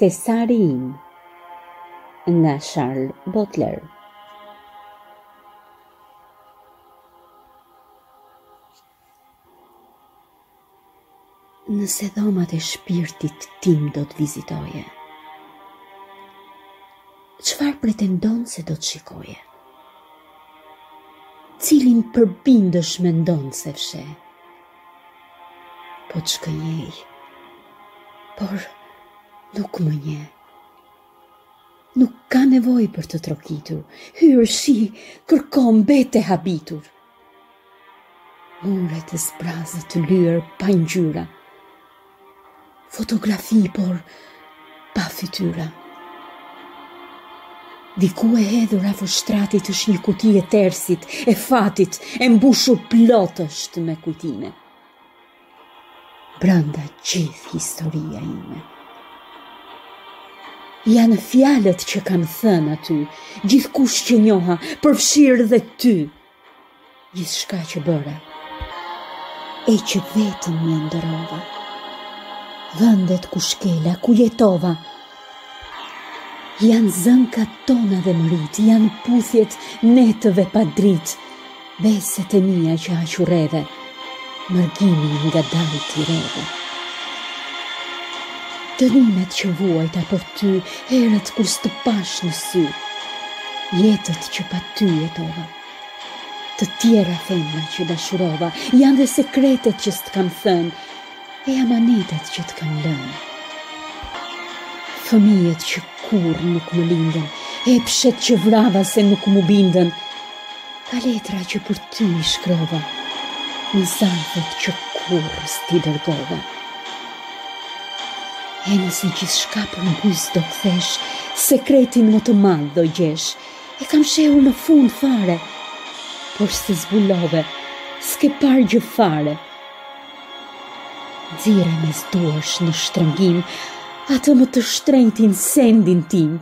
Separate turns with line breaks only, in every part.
Thesari im nga Sharl Bodler. Nëse dhomat e shpirtit tim do të vizitoje, çfarë pretendon se do të shikoje? Cilin përbindësh mendon se fshe? Po të shkënjej, por nuk më nje. Nuk ka nevoj për të trokitur, hyrë shi, kërko mbete habitur. Muret e zbrazët të lyer pa ngjyra, fotografi por pa fytyra. Diku e hedhur afër shtratit është një kuti e tersit, e fatit, e mbushur plot është me kujtime. Brenda gjithë historia ime. Janë fjalët që kam thënë aty, gjithkush që njoha, përfshirë dhe ty. Gjithçka që bëra, e që vetëm më ndërova. Vendet ku shkela, ku jetova, janë zënkat tona dhe mërit, janë puthjet netëve pa dritë, beset e mia që aqurreve, mërgimin nga dalt i reve. Dënimet që vuajta për ty, herët kur s'të pash në sy, jetët që pa ty jetova, të tjera femra që dashurova, janë dhe sekretet që s'të kam thënë, e amanetet që të kam lënë. Fëmijet që kur nuk më lindën, epshet që vrava se nuk mu bindën, ka letra që për ty i shkrova, në zarfet që kur s'ti dërgova. E nëse gjithçka për mbys do kthesh, sekretin më të madh do gjesh, e kam shehur në fund fare, por s'të zbulove, s'ke parë gjë fare. Nxirre mes duarsh në shtrëngim, atë më të shtrenjtin sendin tim,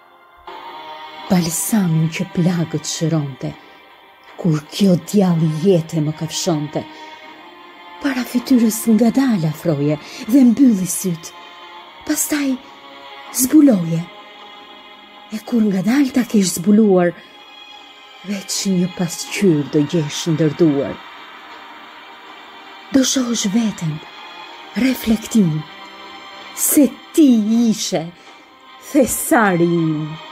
balsamin që plagët shëronte, kur kjo djalli jete më kafshonte. Para fytyrës ngadalë afroje dhe mbylli syt, pastaj zbuloje. E kur ngadalë ta kesh zbuluar, veç një pasqyrë do gjesh ndërduar. Do shohësh veten, reflektim, se ti ishe Thesari im.